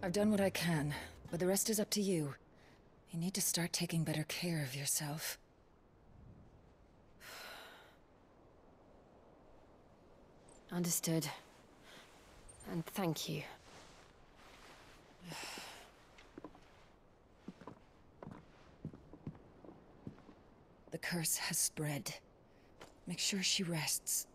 I've done what I can, but the rest is up to you. You need to start taking better care of yourself. Understood. And thank you. The curse has spread. Make sure she rests.